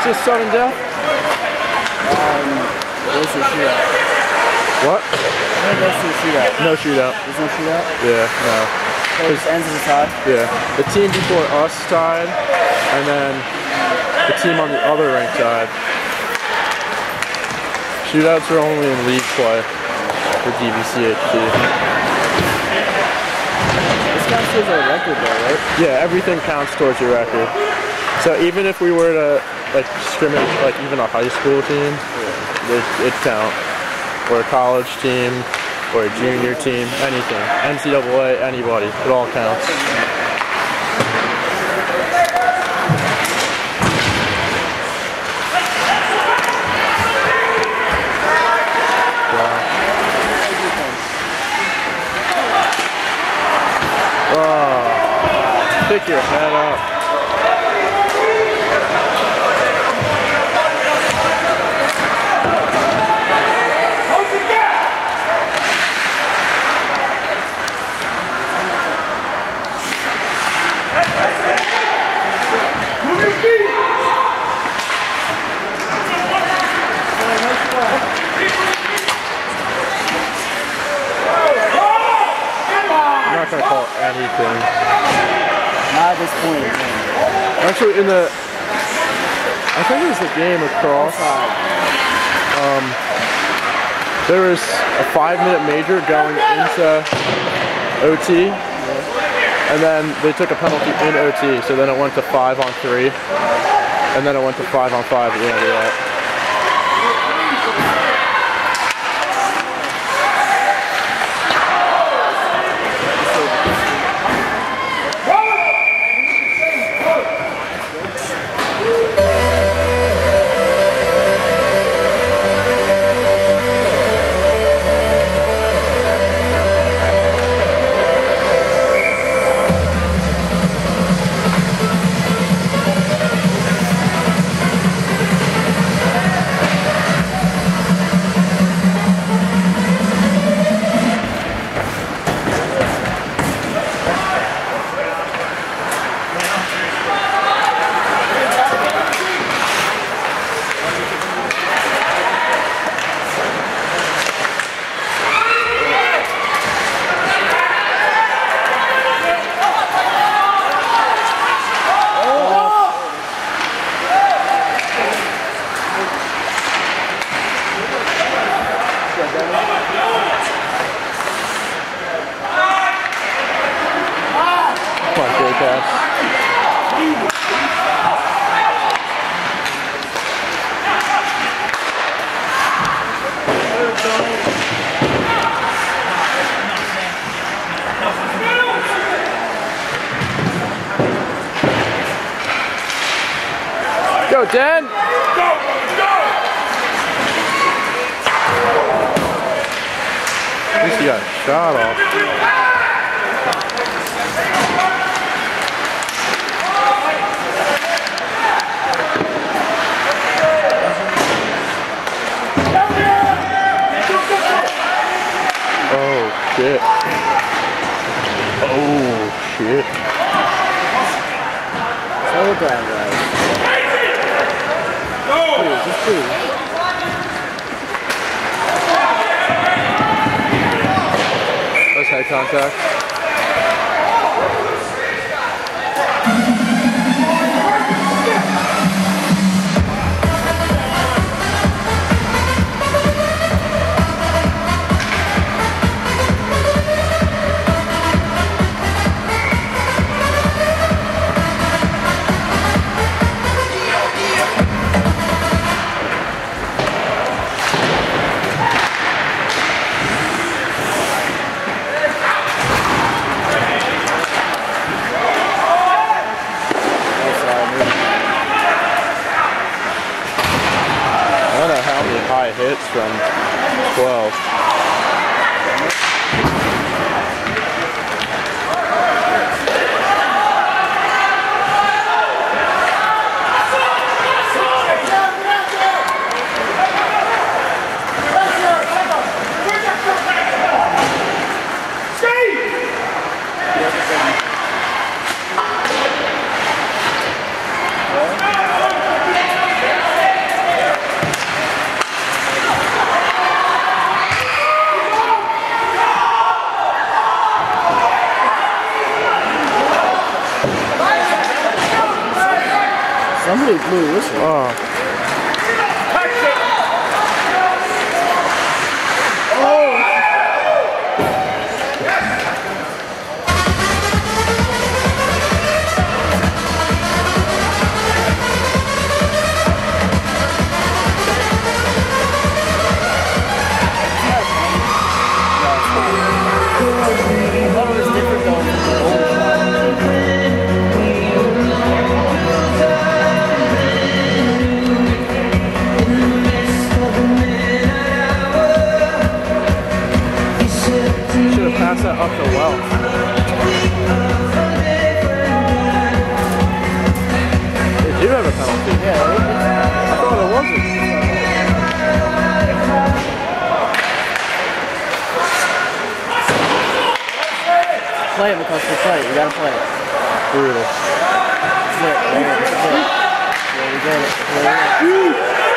just sudden death? Where's your shootout? What? Where goes to the shootout? No shootout. There's no shootout? Yeah, no. So it just ends as a tie? Yeah. The team before us tied, and then the team on the other ranked tied. Shootouts are only in league play for DVCHD. This counts towards our record though, right? Yeah, everything counts towards your record. So even if we were to like scrimmage like even a high school team, it'd count. Or a college team, or a junior team, anything. NCAA, anybody, it all counts. Oh, pick your head up. I'm not gonna call anything. Not at this point. Actually, I think it was the game across. There was a 5-minute major going into OT, and then they took a penalty in OT, so then it went to 5-on-3, and then it went to 5-on-5 at the end of that. Go, Dan! Go! Go! At least he got a shot off. Oh, shit. Oh, shit. Slow down, guys. Please, just please. That's head contact. High hits from 12. Louis, listen. Oh. I thought it was different though from the old one. Should have passed that up to Wells. They do have a penalty. Yeah, I thought it wasn't. play it because we play it. You gotta play it. Brutal. This is it. This is it. Yeah, we did it.